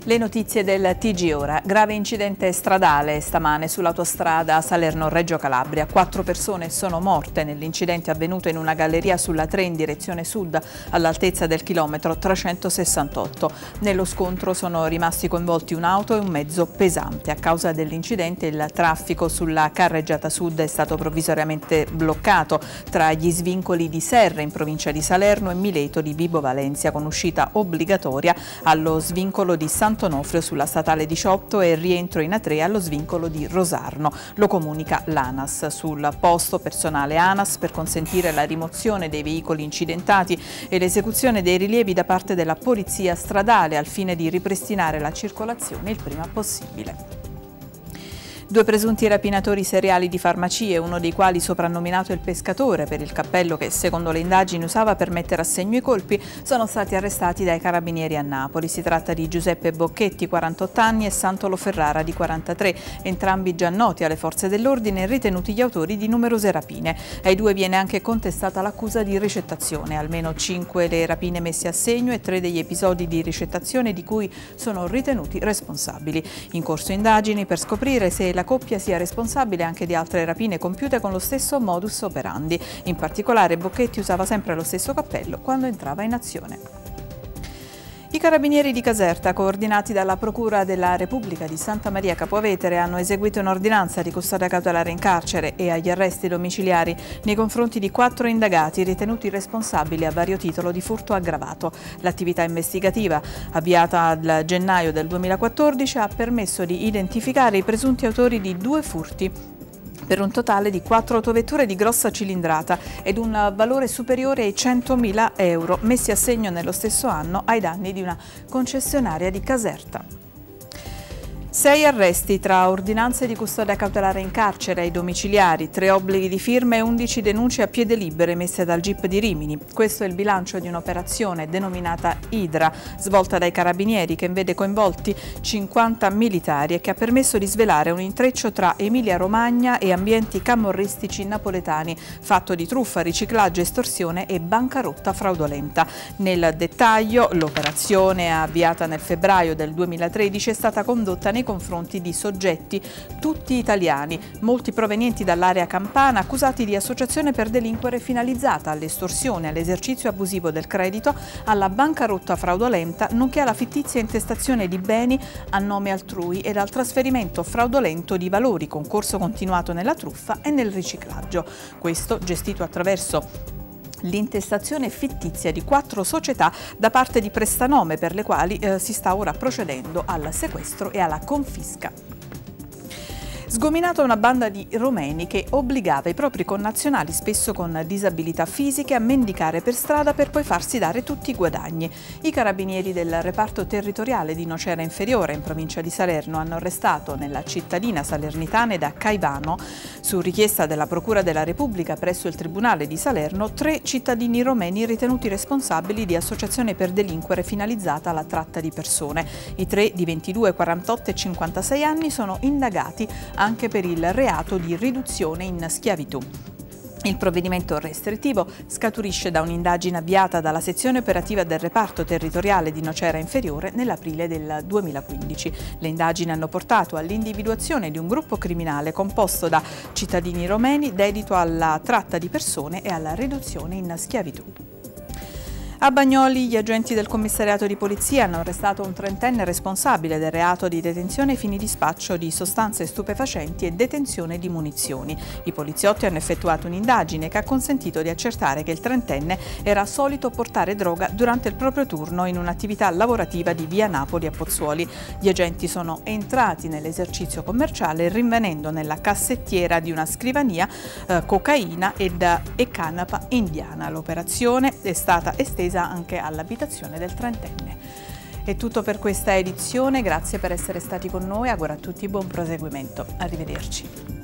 Le notizie del TG Ora. Grave incidente stradale stamane sull'autostrada Salerno-Reggio Calabria. 4 persone sono morte nell'incidente avvenuto in una galleria sulla 3 in direzione sud all'altezza del chilometro 368. Nello scontro sono rimasti coinvolti un'auto e un mezzo pesante. A causa dell'incidente il traffico sulla carreggiata sud è stato provvisoriamente bloccato tra gli svincoli di Serre in provincia di Salerno e Mileto di Vibo Valentia, con uscita obbligatoria allo svincolo di Sant'Onofrio sulla statale 18 e rientro in A3 allo svincolo di Rosarno. Lo comunica l'ANAS. Sul posto personale ANAS per consentire la rimozione dei veicoli incidentati e l'esecuzione dei rilievi da parte della polizia stradale al fine di ripristinare la circolazione il prima possibile. 2 presunti rapinatori seriali di farmacie, uno dei quali soprannominato il pescatore per il cappello che secondo le indagini usava per mettere a segno i colpi, sono stati arrestati dai carabinieri a Napoli. Si tratta di Giuseppe Bocchetti, 48 anni, e Santolo Ferrara, di 43, entrambi già noti alle forze dell'ordine e ritenuti gli autori di numerose rapine. Ai 2 viene anche contestata l'accusa di ricettazione, almeno 5 le rapine messe a segno e 3 degli episodi di ricettazione di cui sono ritenuti responsabili. In corso indagini per scoprire se la coppia sia responsabile anche di altre rapine compiute con lo stesso modus operandi. In particolare Bocchetti usava sempre lo stesso cappello quando entrava in azione. I carabinieri di Caserta, coordinati dalla Procura della Repubblica di Santa Maria Capua Vetere, hanno eseguito un'ordinanza di custodia cautelare in carcere e agli arresti domiciliari nei confronti di 4 indagati ritenuti responsabili a vario titolo di furto aggravato. L'attività investigativa, avviata al gennaio del 2014, ha permesso di identificare i presunti autori di 2 furti per un totale di 4 autovetture di grossa cilindrata ed un valore superiore ai 100.000 euro messi a segno nello stesso anno ai danni di una concessionaria di Caserta. 6 arresti tra ordinanze di custodia cautelare in carcere ai domiciliari, 3 obblighi di firma e 11 denunce a piede libere messe dal GIP di Rimini. Questo è il bilancio di un'operazione denominata Idra, svolta dai carabinieri, che vede coinvolti 50 militari e che ha permesso di svelare un intreccio tra Emilia-Romagna e ambienti camorristici napoletani, fatto di truffa, riciclaggio, estorsione e bancarotta fraudolenta. Nel dettaglio, l'operazione, avviata nel febbraio del 2013, è stata condotta nei confronti di soggetti tutti italiani, molti provenienti dall'area campana, accusati di associazione per delinquere finalizzata all'estorsione, all'esercizio abusivo del credito, alla bancarotta fraudolenta, nonché alla fittizia intestazione di beni a nome altrui ed al trasferimento fraudolento di valori, concorso continuato nella truffa e nel riciclaggio. Questo gestito attraverso l'intestazione fittizia di 4 società da parte di prestanome, per le quali si sta ora procedendo al sequestro e alla confisca. Sgominata una banda di romeni che obbligava i propri connazionali, spesso con disabilità fisiche, a mendicare per strada per poi farsi dare tutti i guadagni. I carabinieri del reparto territoriale di Nocera Inferiore, in provincia di Salerno, hanno arrestato nella cittadina salernitana da Caivano, su richiesta della Procura della Repubblica presso il Tribunale di Salerno, 3 cittadini romeni ritenuti responsabili di associazione per delinquere finalizzata alla tratta di persone. I 3 di 22, 48 e 56 anni sono indagati anche per il reato di riduzione in schiavitù. Il provvedimento restrittivo scaturisce da un'indagine avviata dalla sezione operativa del reparto territoriale di Nocera Inferiore nell'aprile del 2015. Le indagini hanno portato all'individuazione di un gruppo criminale composto da cittadini romeni dedito alla tratta di persone e alla riduzione in schiavitù. A Bagnoli gli agenti del commissariato di polizia hanno arrestato un 30enne responsabile del reato di detenzione ai fini di spaccio di sostanze stupefacenti e detenzione di munizioni. I poliziotti hanno effettuato un'indagine che ha consentito di accertare che il 30enne era solito portare droga durante il proprio turno in un'attività lavorativa di via Napoli a Pozzuoli. Gli agenti sono entrati nell'esercizio commerciale rinvenendo nella cassettiera di una scrivania cocaina e canapa indiana. L'operazione è stata estesa anche all'abitazione del 30enne. È tutto per questa edizione, grazie per essere stati con noi, auguro a tutti buon proseguimento. Arrivederci.